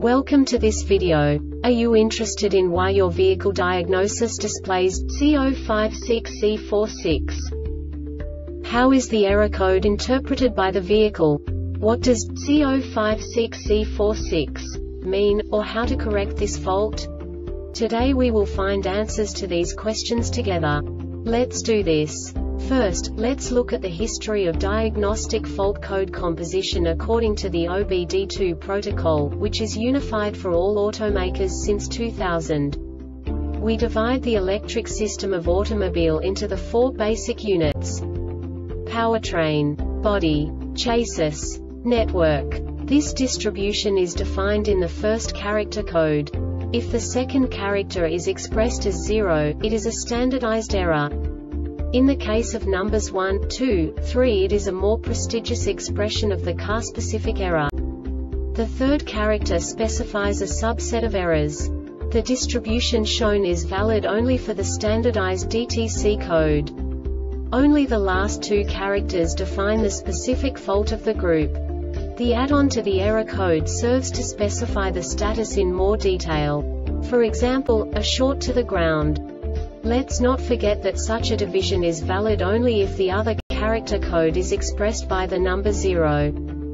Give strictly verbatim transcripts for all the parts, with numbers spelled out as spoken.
Welcome to this video. Are you interested in why your vehicle diagnosis displays C zero five six C four six? How is the error code interpreted by the vehicle? What does C zero five six C four six mean, or how to correct this fault? Today we will find answers to these questions together. Let's do this. First, let's look at the history of diagnostic fault code composition according to the O B D two protocol, which is unified for all automakers since two thousand. We divide the electric system of automobile into the four basic units: powertrain, body, chassis, network. This distribution is defined in the first character code. If the second character is expressed as zero, it is a standardized error. In the case of numbers one, two, three, it is a more prestigious expression of the car-specific error. The third character specifies a subset of errors. The distribution shown is valid only for the standardized D T C code. Only the last two characters define the specific fault of the group. The add-on to the error code serves to specify the status in more detail. For example, a short to the ground. Let's not forget that such a division is valid only if the other character code is expressed by the number zero.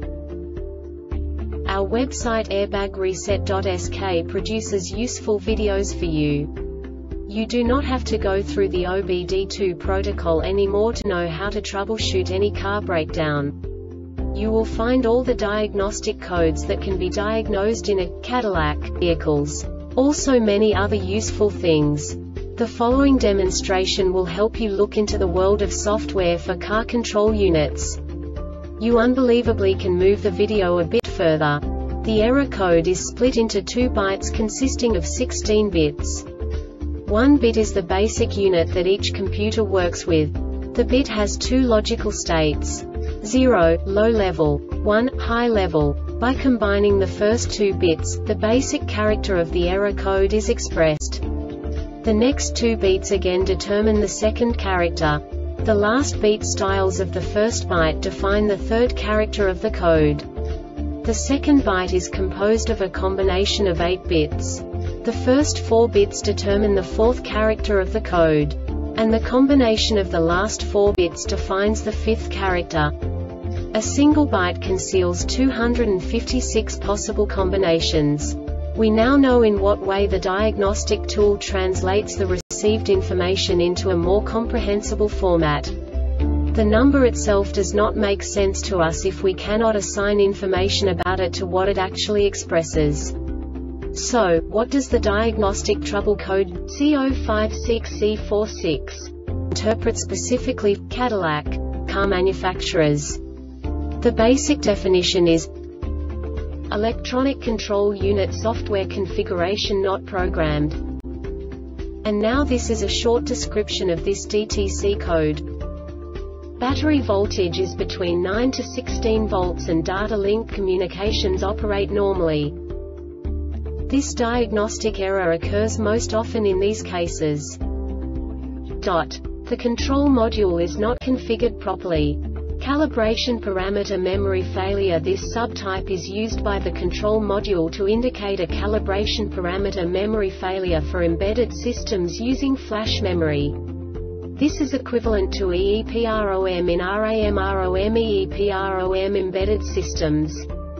Our website airbag reset dot S K produces useful videos for you. You do not have to go through the O B D two protocol anymore to know how to troubleshoot any car breakdown. You will find all the diagnostic codes that can be diagnosed in a Cadillac vehicles. Also many other useful things. The following demonstration will help you look into the world of software for car control units. You unbelievably can move the video a bit further. The error code is split into two bytes consisting of sixteen bits. One bit is the basic unit that each computer works with. The bit has two logical states: zero, low level, one, high level. By combining the first two bits, the basic character of the error code is expressed. The next two beats again determine the second character. The last beat styles of the first byte define the third character of the code. The second byte is composed of a combination of eight bits. The first four bits determine the fourth character of the code. And the combination of the last four bits defines the fifth character. A single byte conceals two hundred fifty-six possible combinations. We now know in what way the diagnostic tool translates the received information into a more comprehensible format. The number itself does not make sense to us if we cannot assign information about it to what it actually expresses. So, what does the diagnostic trouble code C zero five six C four six interpret specifically for Cadillac car manufacturers? The basic definition is electronic control unit software configuration not programmed. And now this is a short description of this D T C code. Battery voltage is between nine to sixteen volts and data link communications operate normally. This diagnostic error occurs most often in these cases. Dot. The control module is not configured properly. Calibration parameter memory failure. This subtype is used by the control module to indicate a calibration parameter memory failure for embedded systems using flash memory. This is equivalent to EEPROM in RAM, ROM, EEPROM embedded systems.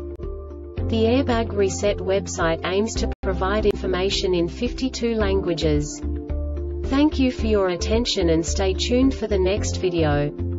The Airbag Reset website aims to provide information in fifty-two languages. Thank you for your attention and stay tuned for the next video.